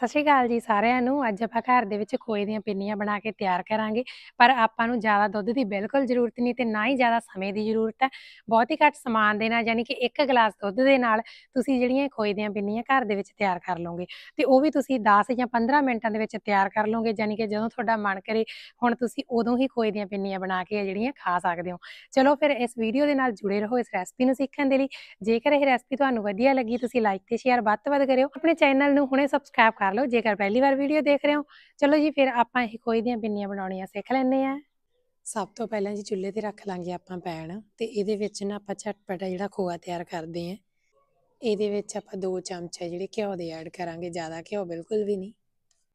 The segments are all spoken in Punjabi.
ਸਤਿ ਸ਼੍ਰੀ ਅਕਾਲ ਜੀ ਸਾਰਿਆਂ ਨੂੰ। ਅੱਜ ਆਪਾਂ ਘਰ ਦੇ ਵਿੱਚ ਖੋਏ ਦੀਆਂ ਪਿੰਨੀਆਂ ਬਣਾ ਕੇ ਤਿਆਰ ਕਰਾਂਗੇ। ਪਰ ਆਪਾਂ ਨੂੰ ਜ਼ਿਆਦਾ ਦੁੱਧ ਦੀ ਬਿਲਕੁਲ ਜ਼ਰੂਰਤ ਨਹੀਂ ਤੇ ਨਾ ਹੀ ਜ਼ਿਆਦਾ ਸਮੇਂ ਦੀ ਜ਼ਰੂਰਤ ਹੈ। ਬਹੁਤ ਹੀ ਘੱਟ ਸਮਾਨ ਦੇ ਨਾਲ ਯਾਨੀ ਕਿ 1 ਗਲਾਸ ਦੁੱਧ ਦੇ ਨਾਲ ਤੁਸੀਂ ਜਿਹੜੀਆਂ ਖੋਏ ਦੀਆਂ ਪਿੰਨੀਆਂ ਘਰ ਦੇ ਵਿੱਚ ਤਿਆਰ ਕਰ ਲਓਗੇ ਤੇ ਉਹ ਵੀ ਤੁਸੀਂ 10 ਜਾਂ 15 ਮਿੰਟਾਂ ਦੇ ਵਿੱਚ ਤਿਆਰ ਕਰ ਲਓਗੇ। ਯਾਨੀ ਕਿ ਜਦੋਂ ਤੁਹਾਡਾ ਮਨ ਕਰੇ ਹੁਣ ਤੁਸੀਂ ਉਦੋਂ ਹੀ ਖੋਏ ਦੀਆਂ ਪਿੰਨੀਆਂ ਬਣਾ ਕੇ ਜਿਹੜੀਆਂ ਖਾ ਸਕਦੇ ਹੋ। ਚਲੋ ਫਿਰ ਇਸ ਵੀਡੀਓ ਦੇ ਨਾਲ ਜੁੜੇ ਰਹੋ ਇਸ ਰੈਸਪੀ ਨੂੰ ਸਿੱਖਣ ਦੇ ਲਈ। ਜੇਕਰ ਇਹ ਰੈਸਪੀ ਤੁਹਾਨੂੰ ਵਧੀਆ ਲੱਗੀ ਤੁਸੀਂ ਲਾਈਕ ਤੇ ਸ਼ੇਅਰ ਵੱਧ ਤੋਂ ਵੱਧ ਕਰਿਓ। ਆਪਣੇ ਚੈਨਲ ਨੂੰ ਹੁਣੇ ਸਬਸਕ੍ਰਾਈਬ ਕਰ ਲਓ ਜੇਕਰ ਪਹਿਲੀ ਵਾਰ ਵੀਡੀਓ ਦੇਖ ਰਹੇ ਹੋ। ਚਲੋ ਜੀ ਫਿਰ ਆਪਾਂ ਇਹ ਖੋਏ ਦੀਆਂ ਪਿੰਨੀਆਂ ਬਣਾਉਣੀਆਂ ਸਿੱਖ ਲੈਂਦੇ ਆ। ਸਭ ਤੋਂ ਪਹਿਲਾਂ ਜੀ ਚੁੱਲ੍ਹੇ ਤੇ ਰੱਖ ਲਾਂਗੇ ਆਪਾਂ ਪੈਨ ਤੇ ਇਹਦੇ ਵਿੱਚ ਨਾ ਆਪਾਂ ਝਟਪਟਾ ਜਿਹੜਾ ਖੋਆ ਤਿਆਰ ਕਰਦੇ ਆ। ਇਹਦੇ ਵਿੱਚ ਆਪਾਂ 2 ਚਮਚੇ ਜਿਹੜੇ ਘਿਓ ਦੇ ਐਡ ਕਰਾਂਗੇ, ਜ਼ਿਆਦਾ ਘਿਓ ਬਿਲਕੁਲ ਵੀ ਨਹੀਂ।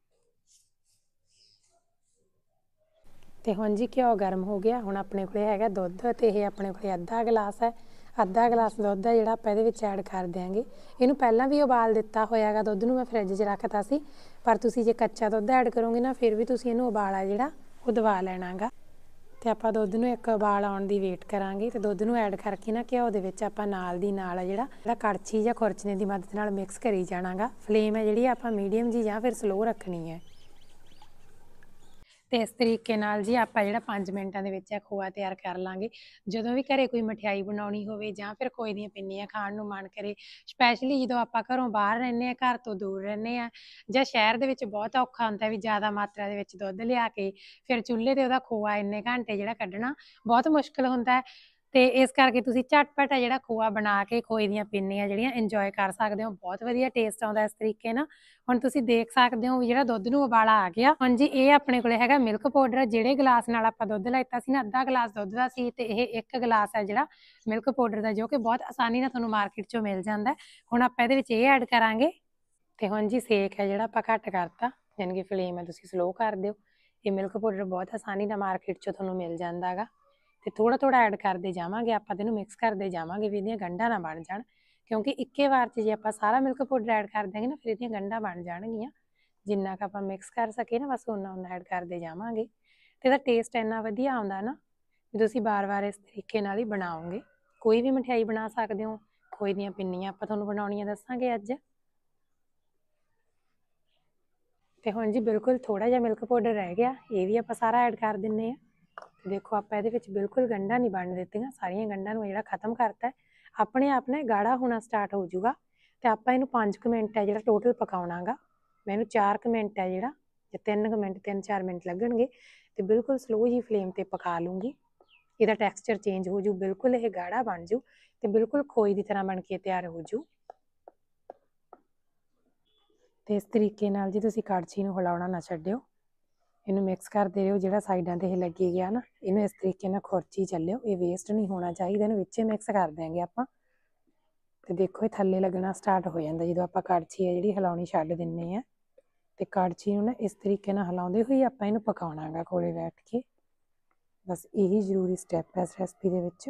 ਤੇ ਹੁਣ ਜੀ ਘਿਓ ਗਰਮ ਹੋ ਗਿਆ। ਹੁਣ ਆਪਣੇ ਕੋਲੇ ਹੈਗਾ ਦੁੱਧ ਤੇ ਇਹ ਆਪਣੇ ਕੋਲੇ ਅੱਧਾ ਗਲਾਸ ਹੈ। ਅੱਧਾ ਗਲਾਸ ਦੁੱਧ ਹੈ ਜਿਹੜਾ ਆਪਾਂ ਇਹਦੇ ਵਿੱਚ ਐਡ ਕਰ ਦਿਆਂਗੇ। ਇਹਨੂੰ ਪਹਿਲਾਂ ਵੀ ਉਬਾਲ ਦਿੱਤਾ ਹੋਇਆ ਹੈਗਾ, ਦੁੱਧ ਨੂੰ ਮੈਂ ਫਰਿੱਜ 'ਚ ਰੱਖਤਾ ਸੀ। ਪਰ ਤੁਸੀਂ ਜੇ ਕੱਚਾ ਦੁੱਧ ਐਡ ਕਰੋਗੇ ਨਾ ਫਿਰ ਵੀ ਤੁਸੀਂ ਇਹਨੂੰ ਉਬਾਲਾ ਜਿਹੜਾ ਉਹ ਦਵਾ ਲੈਣਾ ਗਾ। ਤੇ ਆਪਾਂ ਦੁੱਧ ਨੂੰ 1 ਉਬਾਲ ਆਉਣ ਦੀ ਵੇਟ ਕਰਾਂਗੇ ਤੇ ਦੁੱਧ ਨੂੰ ਐਡ ਕਰਕੇ ਨਾ ਘਿਓ ਦੇ ਵਿੱਚ ਆਪਾਂ ਨਾਲ ਦੀ ਨਾਲ ਜਿਹੜਾ ਕੜਛੀ ਜਾਂ ਖੁਰਚਣੇ ਦੀ ਮਦਦ ਨਾਲ ਮਿਕਸ ਕਰੀ ਜਾਣਾ ਗਾ। ਫਲੇਮ ਹੈ ਜਿਹੜੀ ਆਪਾਂ ਮੀਡੀਅਮ ਜੀ ਜਾਂ ਫਿਰ ਸਲੋ ਰੱਖਣੀ ਹੈ। ਤੇ ਇਸ ਤਰੀਕੇ ਨਾਲ ਜੀ ਆਪਾਂ ਜਿਹੜਾ 5 ਮਿੰਟਾਂ ਦੇ ਵਿੱਚ ਖੋਆ ਤਿਆਰ ਕਰ ਲਾਂਗੇ। ਜਦੋਂ ਵੀ ਘਰੇ ਕੋਈ ਮਠਿਆਈ ਬਣਾਉਣੀ ਹੋਵੇ ਜਾਂ ਫਿਰ ਖੋਏ ਦੀਆਂ ਪਿੰਨੀਆਂ ਖਾਣ ਨੂੰ ਮਨ ਕਰੇ, ਸਪੈਸ਼ਲੀ ਜਦੋਂ ਆਪਾਂ ਘਰੋਂ ਬਾਹਰ ਰਹਿੰਦੇ ਆ, ਘਰ ਤੋਂ ਦੂਰ ਰਹਿੰਦੇ ਆ ਜਾਂ ਸ਼ਹਿਰ ਦੇ ਵਿੱਚ ਬਹੁਤ ਔਖਾ ਹੁੰਦਾ ਵੀ ਜ਼ਿਆਦਾ ਮਾਤਰਾ ਦੇ ਵਿੱਚ ਦੁੱਧ ਲਿਆ ਕੇ ਫਿਰ ਚੁੱਲ੍ਹੇ ਤੇ ਉਹਦਾ ਖੋਆ ਇੰਨੇ ਘੰਟੇ ਜਿਹੜਾ ਕੱਢਣਾ ਬਹੁਤ ਮੁਸ਼ਕਿਲ ਹੁੰਦਾ ਹੈ। ਤੇ ਇਸ ਕਰਕੇ ਤੁਸੀਂ ਝਟਪਟ ਜਿਹੜਾ ਖੋਆ ਬਣਾ ਕੇ ਖੋਏ ਦੀਆਂ ਪਿੰਨੀਆਂ ਜਿਹੜੀਆਂ ਇੰਜੋਏ ਕਰ ਸਕਦੇ ਹੋ। ਬਹੁਤ ਵਧੀਆ ਟੇਸਟ ਆਉਂਦਾ ਇਸ ਤਰੀਕੇ ਨਾਲ। ਹੁਣ ਤੁਸੀਂ ਦੇਖ ਸਕਦੇ ਹੋ ਵੀ ਜਿਹੜਾ ਦੁੱਧ ਨੂੰ ਉਬਾਲਾ ਆ ਗਿਆ। ਹੁਣ ਜੀ ਇਹ ਆਪਣੇ ਕੋਲੇ ਹੈਗਾ ਮਿਲਕ ਪਾਊਡਰ। ਜਿਹੜੇ ਗਲਾਸ ਨਾਲ ਆਪਾਂ ਦੁੱਧ ਲੈਤਾ ਸੀ ਨਾ, ਅੱਧਾ ਗਲਾਸ ਦੁੱਧ ਦਾ ਸੀ ਤੇ ਇਹ 1 ਗਲਾਸ ਹੈ ਜਿਹੜਾ ਮਿਲਕ ਪਾਊਡਰ ਦਾ, ਜੋ ਕਿ ਬਹੁਤ ਆਸਾਨੀ ਨਾਲ ਤੁਹਾਨੂੰ ਮਾਰਕੀਟ 'ਚੋਂ ਮਿਲ ਜਾਂਦਾ। ਹੁਣ ਆਪਾਂ ਇਹਦੇ ਵਿੱਚ ਇਹ ਐਡ ਕਰਾਂਗੇ ਤੇ ਹੁਣ ਜੀ ਸੇਕ ਹੈ ਜਿਹੜਾ ਆਪਾਂ ਘੱਟ ਕਰਤਾ, ਯਾਨੀ ਕਿ ਫਲੇਮ ਹੈ ਤੁਸੀਂ ਸਲੋ ਕਰ ਦਿਓ। ਇਹ ਮਿਲਕ ਪਾਊਡਰ ਬਹੁਤ ਆਸਾਨੀ ਨਾਲ ਮਾਰਕੀਟ 'ਚੋਂ ਤੁਹਾਨੂੰ ਮਿਲ ਜਾਂਦਾ ਗਾ। ਤੇ ਥੋੜਾ ਥੋੜਾ ਐਡ ਕਰਦੇ ਜਾਵਾਂਗੇ ਆਪਾਂ, ਇਹਨੂੰ ਮਿਕਸ ਕਰਦੇ ਜਾਵਾਂਗੇ ਵੀ ਇਹਦੀਆਂ ਗੰਢਾਂ ਨਾ ਬਣ ਜਾਣ, ਕਿਉਂਕਿ ਇੱਕੇ ਵਾਰ 'ਚ ਜੇ ਆਪਾਂ ਸਾਰਾ ਮਿਲਕ ਪਾਊਡਰ ਐਡ ਕਰ ਦਿਆਂਗੇ ਨਾ ਫਿਰ ਇਹਦੀਆਂ ਗੰਢਾਂ ਬਣ ਜਾਣਗੀਆਂ। ਜਿੰਨਾ ਕੁ ਆਪਾਂ ਮਿਕਸ ਕਰ ਸਕੇ ਨਾ ਬਸ ਓਨਾ ਐਡ ਕਰਦੇ ਜਾਵਾਂਗੇ। ਤੇ ਇਹਦਾ ਟੇਸਟ ਇੰਨਾ ਵਧੀਆ ਆਉਂਦਾ ਨਾ ਵੀ ਤੁਸੀਂ ਵਾਰ-ਵਾਰ ਇਸ ਤਰੀਕੇ ਨਾਲ ਹੀ ਬਣਾਓਗੇ। ਕੋਈ ਵੀ ਮਠਿਆਈ ਬਣਾ ਸਕਦੇ ਹੋ। ਖੋਏ ਦੀਆਂ ਪਿੰਨੀਆਂ ਆਪਾਂ ਤੁਹਾਨੂੰ ਬਣਾਉਣੀਆਂ ਦੱਸਾਂਗੇ ਅੱਜ। ਤੇ ਹੁਣ ਜੀ ਬਿਲਕੁਲ ਥੋੜਾ ਜਿਹਾ ਮਿਲਕ ਪਾਊਡਰ ਰਹਿ ਗਿਆ, ਇਹ ਵੀ ਆਪਾਂ ਸਾਰਾ ਐਡ ਕਰ ਦਿੰਨੇ ਆ। ਦੇਖੋ ਆਪਾਂ ਇਹਦੇ ਵਿੱਚ ਬਿਲਕੁਲ ਗੰਢਾਂ ਨਹੀਂ ਬਣ ਦਿੱਤੀਆਂ, ਸਾਰੀਆਂ ਗੰਢਾਂ ਨੂੰ ਜਿਹੜਾ ਖਤਮ ਕਰਤਾ। ਆਪਣੇ ਆਪ ਨੇ ਗਾੜਾ ਹੋਣਾ ਸਟਾਰਟ ਹੋ ਜਾਊਗਾ ਤੇ ਆਪਾਂ ਇਹਨੂੰ 5 ਮਿੰਟ ਹੈ ਜਿਹੜਾ ਟੋਟਲ ਪਕਾਉਣਾ ਗਾ। ਮੈਨੂੰ 4 ਮਿੰਟ ਹੈ ਜਿਹੜਾ, ਜਾਂ 3 ਮਿੰਟ 3-4 ਮਿੰਟ ਲੱਗਣਗੇ ਤੇ ਬਿਲਕੁਲ ਸਲੋ ਜੀ ਫਲੇਮ ਤੇ ਪਕਾ ਲੂੰਗੀ। ਇਹਦਾ ਟੈਕਸਚਰ ਚੇਂਜ ਹੋ ਜੂ, ਬਿਲਕੁਲ ਇਹ ਗਾੜਾ ਬਣ ਜੂ ਤੇ ਬਿਲਕੁਲ ਖੋਏ ਦੀ ਤਰ੍ਹਾਂ ਬਣ ਕੇ ਤਿਆਰ ਹੋ ਜੂ। ਤੇ ਇਸ ਤਰੀਕੇ ਨਾਲ ਜੀ ਤੁਸੀਂ ਕੜਛੀ ਨੂੰ ਹਿਲਾਉਣਾ ਨਾ ਛੱਡਿਓ, ਇਹਨੂੰ ਮਿਕਸ ਕਰਦੇ ਰਹੋ। ਜਿਹੜਾ ਸਾਈਡਾਂ ਤੇ ਇਹ ਲੱਗੀ ਗਿਆ ਨਾ, ਇਹਨੂੰ ਇਸ ਤਰੀਕੇ ਨਾਲ ਖੁਰਚੀ ਚੱਲਿਓ, ਇਹ ਵੇਸਟ ਨਹੀਂ ਹੋਣਾ ਚਾਹੀਦਾ। ਇਹਨੂੰ ਵਿੱਚੇ ਮਿਕਸ ਕਰ ਦਿਆਂਗੇ ਆਪਾਂ। ਤੇ ਦੇਖੋ ਇਹ ਥੱਲੇ ਲੱਗਣਾ ਸਟਾਰਟ ਹੋ ਜਾਂਦਾ ਜਦੋਂ ਆਪਾਂ ਕੜਛੀ ਹੈ ਜਿਹੜੀ ਹਿਲਾਉਣੀ ਛੱਡ ਦਿੰਨੇ ਆ। ਤੇ ਕੜਛੀ ਨੂੰ ਨਾ ਇਸ ਤਰੀਕੇ ਨਾਲ ਹਿਲਾਉਂਦੇ ਹੋਏ ਆਪਾਂ ਇਹਨੂੰ ਪਕਾਉਣਾ ਗਾ ਕੋਲੇ ਬੈਠ ਕੇ। ਬਸ ਇਹੀ ਜ਼ਰੂਰੀ ਸਟੈਪ ਹੈ ਇਸ ਰੈਸਪੀ ਦੇ ਵਿੱਚ।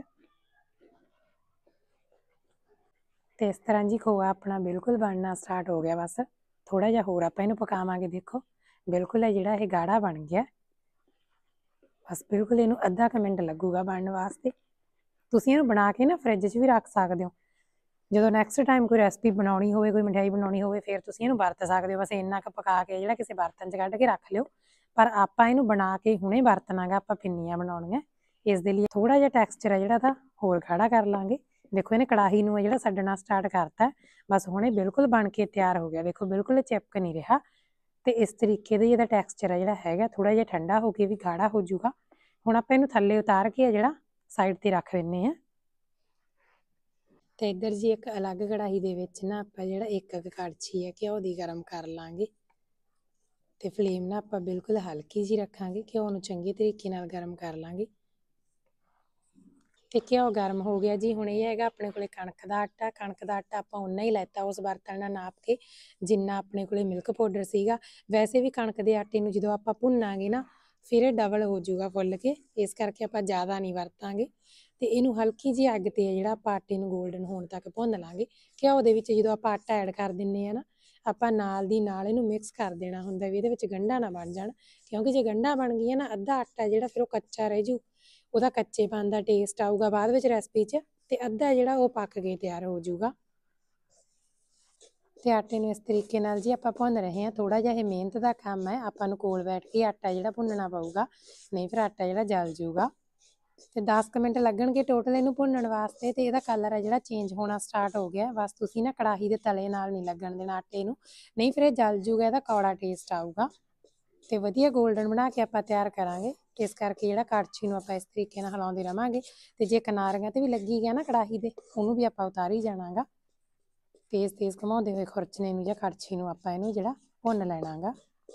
ਤੇ ਇਸ ਤਰ੍ਹਾਂ ਜੀ ਖੋਆ ਆਪਣਾ ਬਿਲਕੁਲ ਬਣਨਾ ਸਟਾਰਟ ਹੋ ਗਿਆ। ਬਸ ਥੋੜਾ ਜਿਹਾ ਹੋਰ ਆਪਾਂ ਇਹਨੂੰ ਪਕਾਵਾਂਗੇ। ਦੇਖੋ ਬਿਲਕੁਲ ਹੈ ਜਿਹੜਾ ਇਹ ਗਾੜਾ ਬਣ ਗਿਆ। ਬਸ ਬਿਲਕੁਲ ਇਹਨੂੰ ਅੱਧਾ ਕੁ ਮਿੰਟ ਲੱਗੂਗਾ ਬਣਨ ਵਾਸਤੇ। ਤੁਸੀਂ ਇਹਨੂੰ ਬਣਾ ਕੇ ਨਾ ਫਰਿੱਜ 'ਚ ਵੀ ਰੱਖ ਸਕਦੇ ਹੋ। ਜਦੋਂ ਨੈਕਸਟ ਟਾਈਮ ਕੋਈ ਰੈਸਪੀ ਬਣਾਉਣੀ ਹੋਵੇ, ਕੋਈ ਮਠਿਆਈ ਬਣਾਉਣੀ ਹੋਵੇ, ਫਿਰ ਤੁਸੀਂ ਇਹਨੂੰ ਵਰਤ ਸਕਦੇ ਹੋ। ਬਸ ਇੰਨਾ ਕੁ ਪਕਾ ਕੇ ਜਿਹੜਾ ਕਿਸੇ ਬਰਤਨ 'ਚ ਕੱਢ ਕੇ ਰੱਖ ਲਿਓ। ਪਰ ਆਪਾਂ ਇਹਨੂੰ ਬਣਾ ਕੇ ਹੁਣੇ ਵਰਤਣਾ ਗਾ, ਆਪਾਂ ਪਿੰਨੀਆਂ ਬਣਾਉਣੀਆਂ। ਇਸ ਦੇ ਲਈ ਥੋੜਾ ਜਿਹਾ ਟੈਕਸਚਰ ਹੈ ਜਿਹੜਾ ਤਾਂ ਹੋਰ ਗਾੜਾ ਕਰ ਲਾਂਗੇ। ਦੇਖੋ ਇਹਨੇ ਕੜਾਹੀ ਨੂੰ ਜਿਹੜਾ ਛੱਡਣਾ ਸਟਾਰਟ ਕਰਤਾ। ਬਸ ਹੁਣ ਇਹ ਬਿਲਕੁਲ ਬਣ ਕੇ ਤਿਆਰ ਹੋ ਗਿਆ। ਦੇਖੋ ਬਿਲਕੁਲ ਚਿਪਕ ਨਹੀਂ ਰਿਹਾ। ਤੇ ਇਸ ਤਰੀਕੇ ਦਾ ਇਹਦਾ ਟੈਕਸਚਰ ਹੈ ਜਿਹੜਾ ਹੈਗਾ, ਥੋੜਾ ਜਿਹਾ ਠੰਡਾ ਹੋ ਕੇ ਵੀ ਗਾੜਾ ਹੋ ਜਾਊਗਾ। ਹੁਣ ਆਪਾਂ ਇਹਨੂੰ ਥੱਲੇ ਉਤਾਰ ਕੇ ਜਿਹੜਾ ਸਾਈਡ ਤੇ ਰੱਖ ਦਿੰਨੇ ਆ। ਤੇ ਇੱਧਰ ਜੀ ਇੱਕ ਅਲੱਗ ਕੜਾਹੀ ਦੇ ਵਿੱਚ ਨਾ ਆਪਾਂ ਜਿਹੜਾ 1 ਕੜਛੀ ਹੈ ਘਿਓ ਦੀ ਗਰਮ ਕਰ ਲਾਂਗੇ। ਤੇ ਫਲੇਮ ਨਾ ਆਪਾਂ ਬਿਲਕੁਲ ਹਲਕੀ ਜੀ ਰੱਖਾਂਗੇ। ਘਿਓ ਨੂੰ ਚੰਗੇ ਤਰੀਕੇ ਨਾਲ ਗਰਮ ਕਰ ਲਾਂਗੇ। ਤੇ ਘਿਓ ਗਰਮ ਹੋ ਗਿਆ ਜੀ। ਹੁਣ ਇਹ ਹੈਗਾ ਆਪਣੇ ਕੋਲੇ ਕਣਕ ਦਾ ਆਟਾ। ਕਣਕ ਦਾ ਆਟਾ ਆਪਾਂ ਉਨਾ ਹੀ ਲੈਤਾ ਉਸ ਬਰਤਨ ਨਾਲ ਨਾਪ ਕੇ ਜਿੰਨਾ ਆਪਣੇ ਕੋਲੇ ਮਿਲਕ ਪਾਊਡਰ ਸੀਗਾ। ਵੈਸੇ ਵੀ ਕਣਕ ਦੇ ਆਟੇ ਨੂੰ ਜਦੋਂ ਆਪਾਂ ਭੁੰਨਾਂਗੇ ਨਾ ਫਿਰ ਇਹ ਡਬਲ ਹੋ ਜਾਊਗਾ ਫੁੱਲ ਕੇ, ਇਸ ਕਰਕੇ ਆਪਾਂ ਜ਼ਿਆਦਾ ਨਹੀਂ ਵਰਤਾਂਗੇ। ਤੇ ਇਹਨੂੰ ਹਲਕੀ ਜਿਹੀ ਅੱਗ ਤੇ ਜਿਹੜਾ ਆਪਾਂ ਆਟੇ ਨੂੰ ਗੋਲਡਨ ਹੋਣ ਤੱਕ ਭੁੰਨ ਲਾਂਗੇ। ਘਿਓ ਦੇ ਵਿੱਚ ਜਦੋਂ ਆਪਾਂ ਆਟਾ ਐਡ ਕਰ ਦਿੰਨੇ ਆ ਨਾ, ਆਪਾਂ ਨਾਲ ਦੀ ਨਾਲ ਇਹਨੂੰ ਮਿਕਸ ਕਰ ਦੇਣਾ ਹੁੰਦਾ ਵੀ ਇਹਦੇ ਵਿੱਚ ਗੰਢਾਂ ਨਾ ਬਣ ਜਾਣ। ਕਿਉਂਕਿ ਜੇ ਗੰਢਾਂ ਬਣ ਗਈਆਂ ਨਾ, ਅੱਧਾ ਆਟਾ ਜਿਹੜਾ ਫਿਰ ਉਹ ਕੱਚਾ ਰਹਿ ਜੂ, ਉਹਦਾ ਕੱਚੇਪਨ ਦਾ ਟੇਸਟ ਆਊਗਾ ਬਾਅਦ ਵਿੱਚ ਰੈਸਪੀ 'ਚ। ਤੇ ਅੱਧਾ ਜਿਹੜਾ ਉਹ ਪੱਕ ਕੇ ਤਿਆਰ ਹੋ ਜਾਊਗਾ। ਤੇ ਆਟੇ ਨੂੰ ਇਸ ਤਰੀਕੇ ਨਾਲ ਜੀ ਆਪਾਂ ਭੁੰਨ ਰਹੇ ਹਾਂ। ਥੋੜਾ ਜਿਹਾ ਇਹ ਮਿਹਨਤ ਦਾ ਕੰਮ ਹੈ, ਆਪਾਂ ਨੂੰ ਕੋਲ ਬੈਠ ਕੇ ਆਟਾ ਜਿਹੜਾ ਭੁੰਨਣਾ ਪਊਗਾ, ਨਹੀਂ ਫਿਰ ਆਟਾ ਜਿਹੜਾ ਜਲ ਜਾਊਗਾ। ਤੇ 10 ਕੁ ਮਿੰਟ ਲੱਗਣਗੇ ਟੋਟਲ ਇਹਨੂੰ ਭੁੰਨਣ ਵਾਸਤੇ। ਤੇ ਇਹਦਾ ਕਲਰ ਹੈ ਜਿਹੜਾ ਚੇਂਜ ਹੋਣਾ ਸਟਾਰਟ ਹੋ ਗਿਆ। ਬਸ ਤੁਸੀਂ ਨਾ ਕੜਾਹੀ ਦੇ ਤਲੇ ਨਾਲ ਨਹੀਂ ਲੱਗਣ ਦੇਣਾ ਆਟੇ ਨੂੰ, ਨਹੀਂ ਫਿਰ ਇਹ ਜਲ ਜੂਗਾ, ਇਹਦਾ ਕੌੜਾ ਟੇਸਟ ਆਊਗਾ। ਤੇ ਵਧੀਆ 골ਡਨ ਬਣਾ ਕੇ ਆਪਾਂ ਤਿਆਰ ਕਰਾਂਗੇ। ਇਸ ਕਰਕੇ ਜਿਹੜਾ ਕੜਛੀ ਨੂੰ ਆਪਾਂ ਇਸ ਤਰੀਕੇ ਨਾਲ ਹਿਲਾਉਂਦੇ ਰਵਾਂਗੇ। ਤੇ ਜੇ ਕਿਨਾਰੀਆਂ ਤੇ ਵੀ ਲੱਗੀ ਗਿਆ ਨਾ ਕੜਾਹੀ ਦੇ, ਉਹਨੂੰ ਵੀ ਆਪਾਂ ਉਤਾਰੀ ਜਾਣਾਗਾ। ਤੇਜ਼ ਤੇਜ਼ ਘੁਮਾਉਂਦੇ ਹੋਏ ਖੁਰਚਣੇ ਨੂੰ ਜਾਂ ਕੜਛੀ ਨੂੰ ਆਪਾਂ ਇਹਨੂੰ ਜਿਹੜਾ ਭੁੰਨ ਲੈਣਾਗਾ।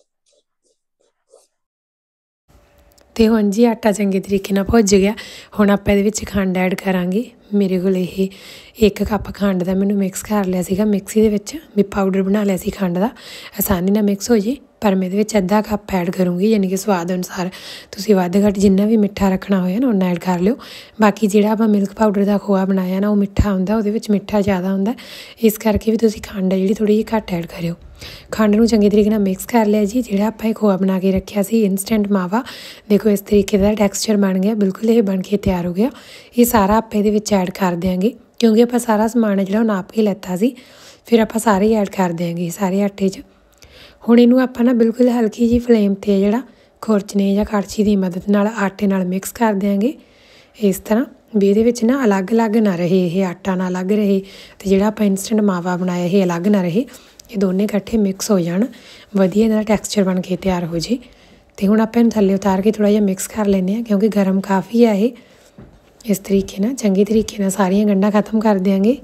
ਤੇ ਹੁਣ ਜੀ ਆਟਾ ਚੰਗੇ ਤਰੀਕੇ ਨਾਲ ਭੁੱਜ ਗਿਆ। ਹੁਣ ਆਪਾਂ ਇਹਦੇ ਵਿੱਚ ਖੰਡ ਐਡ ਕਰਾਂਗੇ। ਮੇਰੇ ਕੋਲ ਇਹ 1 ਕੱਪ ਖੰਡ ਦਾ ਮੈਨੂੰ ਮਿਕਸ ਕਰ ਲਿਆ ਸੀਗਾ ਮਿਕਸੀ ਦੇ ਵਿੱਚ, ਵੀ ਪਾਊਡਰ ਬਣਾ ਲਿਆ ਸੀ ਖੰਡ ਦਾ, ਆਸਾਨੀ ਨਾਲ ਮਿਕਸ ਹੋ ਜੇ। ਪਰ ਮੈਂ ਇਹਦੇ ਵਿੱਚ ਅੱਧਾ ਕੱਪ ਐਡ ਕਰੂੰਗੀ, ਯਾਨੀ ਕਿ ਸਵਾਦ ਅਨੁਸਾਰ ਤੁਸੀਂ ਵੱਧ ਘੱਟ ਜਿੰਨਾ ਵੀ ਮਿੱਠਾ ਰੱਖਣਾ ਹੋਇਆ ਨਾ ਉਨਾ ਐਡ ਕਰ ਲਿਓ। ਬਾਕੀ ਜਿਹੜਾ ਆਪਾਂ ਮਿਲਕ ਪਾਊਡਰ ਦਾ ਖੋਆ ਬਣਾਇਆ ਨਾ ਉਹ ਮਿੱਠਾ ਹੁੰਦਾ, ਉਹਦੇ ਵਿੱਚ ਮਿੱਠਾ ਜ਼ਿਆਦਾ ਹੁੰਦਾ, ਇਸ ਕਰਕੇ ਵੀ ਤੁਸੀਂ ਖੰਡ ਹੈ ਜਿਹੜੀ ਥੋੜ੍ਹੀ ਜਿਹੀ ਘੱਟ ਐਡ ਕਰਿਓ। ਖੰਡ ਨੂੰ ਚੰਗੇ ਤਰੀਕੇ ਨਾਲ ਮਿਕਸ ਕਰ ਲਿਆ ਜੀ। ਜਿਹੜਾ ਆਪਾਂ ਇਹ ਖੋਆ ਬਣਾ ਕੇ ਰੱਖਿਆ ਸੀ ਇੰਸਟੈਂਟ ਮਾਵਾ, ਦੇਖੋ ਇਸ ਤਰੀਕੇ ਦਾ ਟੈਕਸਚਰ ਬਣ ਗਿਆ, ਬਿਲਕੁਲ ਇਹ ਬਣ ਕੇ ਤਿਆਰ ਹੋ ਗਿਆ। ਇਹ ਸਾਰਾ ਆਪਾਂ ਇਹਦੇ ਵਿੱਚ ਐਡ ਕਰ ਦਿਆਂਗੇ, ਕਿਉਂਕਿ ਆਪਾਂ ਸਾਰਾ ਸਮਾਨ ਹੈ ਜਿਹੜਾ ਉਹ ਨਾਪ ਕੇ ਲੈਤਾ ਸੀ, ਫਿਰ ਆਪਾਂ ਸਾਰੇ ਹੀ ਐਡ ਕਰ ਦਿਆਂਗੇ ਸਾਰੇ ਆਟੇ 'ਚ। ਹੁਣ ਇਹਨੂੰ ਆਪਾਂ ਨਾ ਬਿਲਕੁਲ ਹਲਕੀ ਜਿਹੀ ਫਲੇਮ 'ਤੇ ਜਿਹੜਾ ਖੁਰਚਣੇ ਜਾਂ ਕੜਛੀ ਦੀ ਮਦਦ ਨਾਲ ਆਟੇ ਨਾਲ ਮਿਕਸ ਕਰ ਦਿਆਂਗੇ, ਇਸ ਤਰ੍ਹਾਂ ਵੀ ਇਹਦੇ ਵਿੱਚ ਨਾ ਅਲੱਗ-ਅਲੱਗ ਨਾ ਰਹੇ, ਇਹ ਆਟਾ ਨਾ ਅਲੱਗ ਰਹੇ ਤੇ ਜਿਹੜਾ ਆਪਾਂ ਇੰਸਟੈਂਟ ਮਾਵਾ ਬਣਾਇਆ ਇਹ ਅਲੱਗ ਨਾ ਰਹੇ, ਇਹ ਦੋਨੇ ਇਕੱਠੇ ਮਿਕਸ ਹੋ ਜਾਣ, ਵਧੀਆ ਇਹਦਾ ਟੈਕਸਚਰ ਬਣ ਕੇ ਤਿਆਰ ਹੋ ਜੇ। ਤੇ ਹੁਣ ਆਪਾਂ ਇਹਨੂੰ ਥੱਲੇ ਉਤਾਰ ਕੇ ਥੋੜ੍ਹਾ ਜਿਹਾ ਮਿਕਸ ਕਰ ਲੈਂਦੇ ਹਾਂ, ਕਿਉਂਕਿ ਗਰਮ ਕਾਫੀ ਹੈ ਇਹ। ਇਸ ਤਰੀਕੇ ਨਾਲ ਚੰਗੇ ਤਰੀਕੇ ਨਾਲ ਸਾਰੀਆਂ ਗੰਢਾਂ ਖਤਮ ਕਰ ਦਿਆਂਗੇ।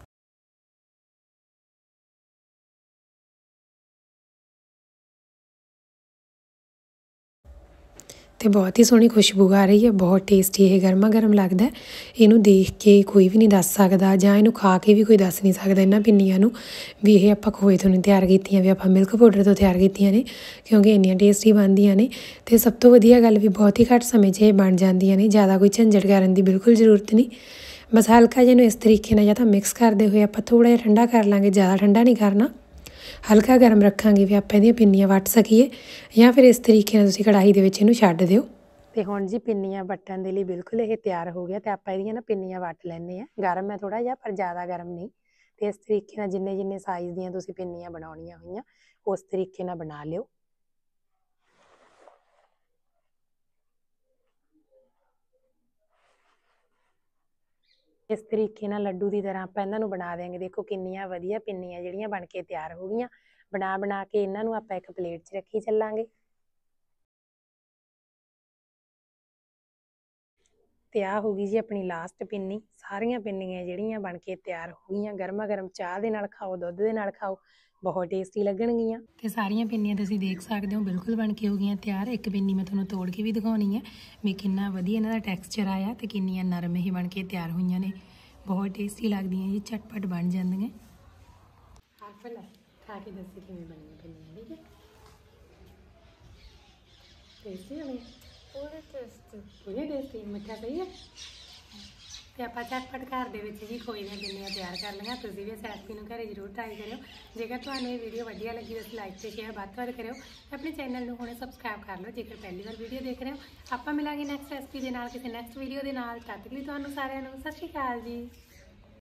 ਤੇ ਬਹੁਤ ਹੀ ਸੋਹਣੀ ਖੁਸ਼ਬੂ ਆ ਰਹੀ ਹੈ, ਬਹੁਤ ਟੇਸਟੀ ਇਹ ਗਰਮਾ ਗਰਮ ਲੱਗਦਾ। ਇਹਨੂੰ ਦੇਖ ਕੇ ਕੋਈ ਵੀ ਨਹੀਂ ਦੱਸ ਸਕਦਾ, ਜਾਂ ਇਹਨੂੰ ਖਾ ਕੇ ਵੀ ਕੋਈ ਦੱਸ ਨਹੀਂ ਸਕਦਾ ਇਹਨਾਂ ਪਿੰਨੀਆਂ ਨੂੰ ਵੀ ਇਹ ਆਪਾਂ ਖੋਏ ਤੋਂ ਨਹੀਂ ਤਿਆਰ ਕੀਤੀਆਂ, ਵੀ ਆਪਾਂ ਮਿਲਕ ਪਾਊਡਰ ਤੋਂ ਤਿਆਰ ਕੀਤੀਆਂ ਨੇ, ਕਿਉਂਕਿ ਇੰਨੀਆਂ ਟੇਸਟੀ ਬਣਦੀਆਂ ਨੇ। ਤੇ ਸਭ ਤੋਂ ਵਧੀਆ ਗੱਲ ਵੀ ਬਹੁਤ ਹੀ ਘੱਟ ਸਮੇਂ 'ਚ ਇਹ ਬਣ ਜਾਂਦੀਆਂ ਨੇ, ਜ਼ਿਆਦਾ ਕੋਈ ਝੰਜਟ ਕਰਨ ਦੀ ਬਿਲਕੁਲ ਜ਼ਰੂਰਤ ਨਹੀਂ। ਬਸ ਹਲਕਾ ਜਿਹਾ ਨੂੰ ਇਸ ਤਰੀਕੇ ਨਾਲ ਜਾਂ ਤਾਂ ਮਿਕਸ ਕਰਦੇ ਹੋਏ ਆਪਾਂ ਥੋੜ੍ਹਾ ਜਿਹਾ ਠੰਡਾ ਕਰ ਲਾਂਗੇ, ਜ਼ਿਆਦਾ ਠੰਡਾ ਨਹੀਂ ਕਰਨਾ, ਹਲਕਾ ਗਰਮ ਰੱਖਾਂਗੇ ਵੀ ਆਪਾਂ ਇਹਦੀਆਂ ਪਿੰਨੀਆਂ ਵੱਟ ਸਕੀਏ, ਜਾਂ ਫਿਰ ਇਸ ਤਰੀਕੇ ਨਾਲ ਤੁਸੀਂ ਕੜਾਹੀ ਦੇ ਵਿੱਚ ਇਹਨੂੰ ਛੱਡ ਦਿਓ। ਤੇ ਹੁਣ ਜੀ ਪਿੰਨੀਆਂ ਵੱਟਣ ਦੇ ਲਈ ਬਿਲਕੁਲ ਇਹ ਤਿਆਰ ਹੋ ਗਿਆ। ਤੇ ਆਪਾਂ ਇਹਦੀਆਂ ਨਾ ਪਿੰਨੀਆਂ ਵੱਟ ਲੈਂਦੇ ਹਾਂ। ਗਰਮ ਹੈ ਥੋੜ੍ਹਾ ਜਿਹਾ, ਪਰ ਜ਼ਿਆਦਾ ਗਰਮ ਨਹੀਂ। ਤੇ ਇਸ ਤਰੀਕੇ ਨਾਲ ਜਿੰਨੇ ਜਿੰਨੇ ਸਾਈਜ਼ ਦੀਆਂ ਤੁਸੀਂ ਪਿੰਨੀਆਂ ਬਣਾਉਣੀਆਂ ਹੋਈਆਂ ਉਸ ਤਰੀਕੇ ਨਾਲ ਬਣਾ ਲਿਓ। ਇਸ ਤਰੀਕੇ ਨਾਲ ਲੱਡੂ ਦੀ ਤਰ੍ਹਾਂ ਆਪਾਂ ਇਹਨਾਂ ਨੂੰ ਬਣਾ ਦੇਵਾਂਗੇ। ਦੇਖੋ ਕਿੰਨੀਆਂ ਵਧੀਆ ਪਿੰਨੀਆਂ ਜਿਹੜੀਆਂ ਬਣ ਕੇ ਤਿਆਰ ਹੋ ਗਈਆਂ। ਬਣਾ ਕੇ ਇਹਨਾਂ ਨੂੰ ਆਪਾਂ ਇੱਕ ਪਲੇਟ 'ਚ ਰੱਖੀ ਚੱਲਾਂਗੇ। ਤੇ ਆਹ ਹੋ ਗਈ ਜੀ ਆਪਣੀ ਲਾਸਟ ਪਿੰਨੀ। ਸਾਰੀਆਂ ਪਿੰਨੀਆਂ ਜਿਹੜੀਆਂ ਬਣ ਕੇ ਤਿਆਰ ਹੋ ਗਈਆਂ, ਗਰਮਾ ਗਰਮ ਚਾਹ ਦੇ ਨਾਲ ਖਾਓ, ਦੁੱਧ ਦੇ ਨਾਲ ਖਾਓ, ਬਹੁਤ ਟੇਸਟੀ ਲੱਗਣਗੀਆਂ। ਤੇ ਸਾਰੀਆਂ ਪਿੰਨੀਆਂ ਤੁਸੀਂ ਦੇਖ ਸਕਦੇ ਹੋ ਬਿਲਕੁਲ ਬਣ ਕੇ ਹੋ ਗਈਆਂ ਤਿਆਰ। ਇੱਕ ਪਿੰਨੀ ਮੈਂ ਤੁਹਾਨੂੰ ਤੋੜ ਕੇ ਵੀ ਦਿਖਾਉਣੀ ਹੈ ਵੀ ਕਿੰਨਾ ਵਧੀਆ ਇਹਨਾਂ ਦਾ ਟੈਕਸਚਰ ਆਇਆ ਤੇ ਕਿੰਨੀਆਂ ਨਰਮ ਇਹ ਬਣ ਕੇ ਤਿਆਰ ਹੋਈਆਂ ਨੇ। ਬਹੁਤ ਟੇਸਟੀ ਲੱਗਦੀਆਂ ਜੀ, ਝਟਪਟ ਬਣ ਜਾਂਦੀਆਂ। ਹਰਫਲ ਖਾ ਕੇ ਦੱਸੀ ਕਿਵੇਂ ਬਣੀਆਂ ਪਿੰਨੀਆਂ, ਠੀਕ ਹੈ? ਟੇਸਟੀ ਹੋਣੀ ਪੂਰੀ ਟੇਸਟੀ, ਮਿੱਠਾ ਸਹੀ ਹੈ। ਤੇ ਆਪਾਂ ਝਟਪਟ ਘਰ ਦੇ ਵਿੱਚ ਜੀ ਖੋਏ ਦੀਆਂ ਪਿੰਨੀਆਂ ਤਿਆਰ ਕਰ ਲਈਆਂ। ਤੁਸੀਂ ਵੀ ਇਸ ਰੈਸਪੀ ਨੂੰ ਘਰੇ ਜ਼ਰੂਰ ਟਰਾਈ ਕਰਿਓ। ਜੇਕਰ ਤੁਹਾਨੂੰ ਇਹ ਵੀਡੀਓ ਵਧੀਆ ਲੱਗੀ ਤਾਂ ਲਾਈਕ ਤੇ ਸ਼ੇਅਰ ਵੱਧ ਤੋਂ ਵੱਧ ਕਰਿਓ। ਤੇ ਆਪਣੇ ਚੈਨਲ ਨੂੰ ਹੁਣੇ ਸਬਸਕ੍ਰਾਈਬ ਕਰ ਲਓ ਜੇਕਰ ਪਹਿਲੀ ਵਾਰ ਵੀਡੀਓ ਦੇਖ ਰਹੇ ਹੋ। ਆਪਾਂ ਮਿਲਾਂਗੇ ਨੈਕਸਟ ਰੈਸਪੀ ਦੇ ਨਾਲ, ਕਿਸੇ ਨੈਕਸਟ ਵੀਡੀਓ ਦੇ ਨਾਲ। ਤਦ ਤੱਕ ਲਈ ਤੁਹਾਨੂੰ ਸਾਰਿਆਂ ਨੂੰ ਸਤਿ ਸ਼੍ਰੀ ਅਕਾਲ ਜੀ।